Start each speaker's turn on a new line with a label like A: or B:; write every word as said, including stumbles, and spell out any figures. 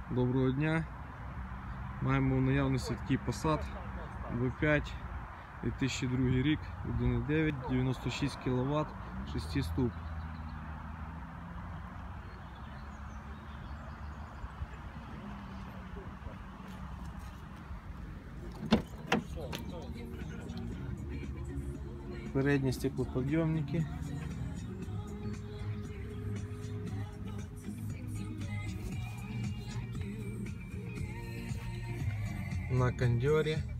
A: Доброго дня. Маємо в наявності такий Passat ве п'ять дві тисячі другий рік, один і дев'ять, дев'яносто шість кіловат, шестиступка. Передні стеклоподйомники. На кондёре.